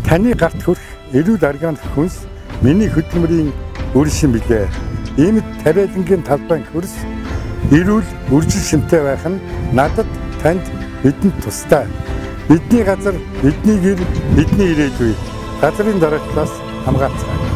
Таны гарт хүрэх эрүүл орган хүнс миний хөдөлмөрийн үр шим билээ. Иймд тариалангийн талбайн хөрс эрүүл үржил шимтэй байх нь надад танд бидэнд тустай. Бидний газар, бидний гэр, бидний ирээдүй. Газрын дараачлаас хамгаалцгаая.